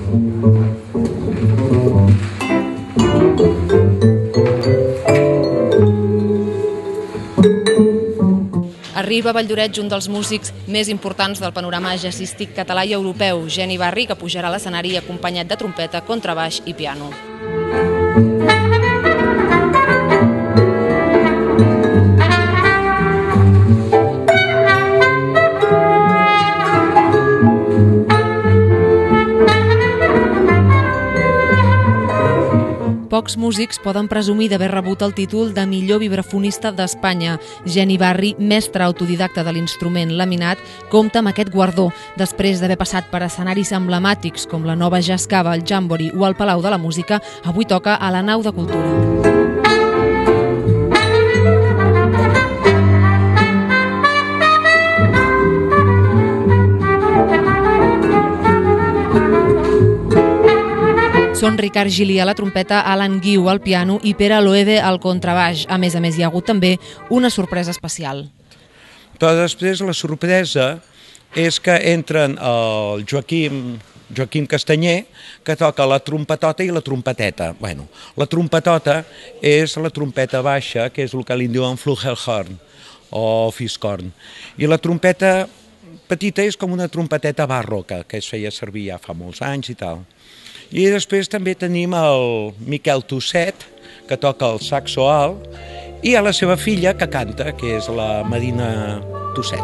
Arriba a Valldoreix un dels músics més importants del panorama jazzístic català i europeu, Geni Barri, que pujarà a l'escenari acompanyat de trompeta, contrabaix i piano. Pocs músics poden presumir d'haver rebut el títol de millor vibrafonista d'Espanya. Geni Barri, mestre autodidacta de l'instrument laminat, compta amb aquest guardó després d'haver passat per escenaris emblemàtics com la Nova Jazz Cava, el Jamboree o el Palau de la Música. Avui toca a la Nau de Cultura. Són Ricard Gili a la trompeta, Alan Guiu al piano i Pere Loewe al contrabaix. A més, hi ha hagut també una sorpresa especial. Però després la sorpresa és que entren el Joaquim Castanyer, que toca la trompetota i la trompeteta. Bueno, la trompetota és la trompeta baixa, que és el que li diuen Flugelhorn o Fiscorn. I la trompeta petita és com una trompeteta barroca, que es feia servir ja fa molts anys i tal. I després també tenim el Miquel Tusset, que toca el saxo alt, i a la seva filla, que canta, que és la Marina Tusset.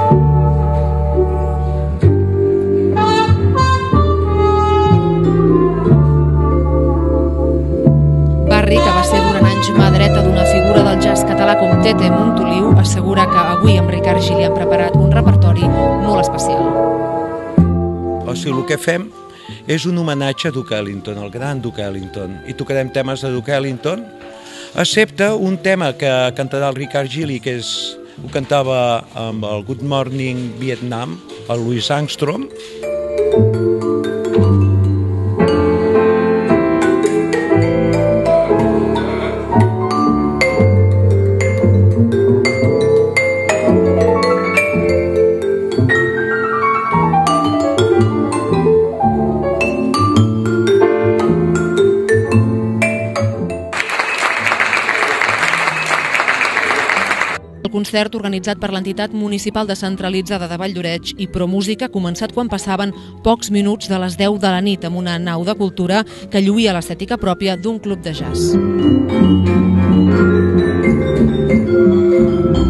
Barri, que va ser durant anys mà dreta d'una figura del jazz català com Tete Montoliu, assegura que avui amb Ricard Gili han preparat un repertori molt especial. O sigui, el que fem és un homenatge a Duke Ellington, el gran Duke Ellington, i tocarem temes de Duke Ellington, excepte un tema que cantarà el Ricard Gili, que ho cantava amb el Good Morning Vietnam, el Louis Armstrong. El concert, organitzat per l'entitat municipal descentralitzada de Valldoreix i ProMúsica, ha començat quan passaven pocs minuts de les 10 de la nit amb una nau de cultura que lluïa l'estètica pròpia d'un club de jazz.